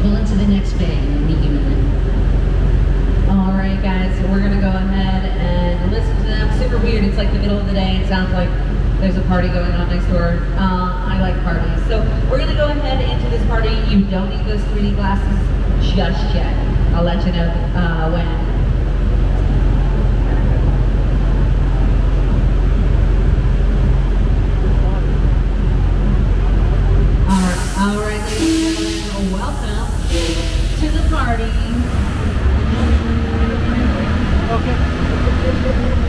Pull it to the next bay and meet you in it. Alright guys, so we're gonna go ahead and listen to them. Super weird, it's like the middle of the day. It sounds like there's a party going on next door. I like parties. So we're gonna go ahead into this party. You don't need those 3D glasses just yet. I'll let you know when. Alright, ladies and gentlemen, welcome to the party. Okay.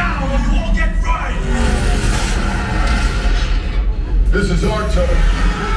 This is our turn.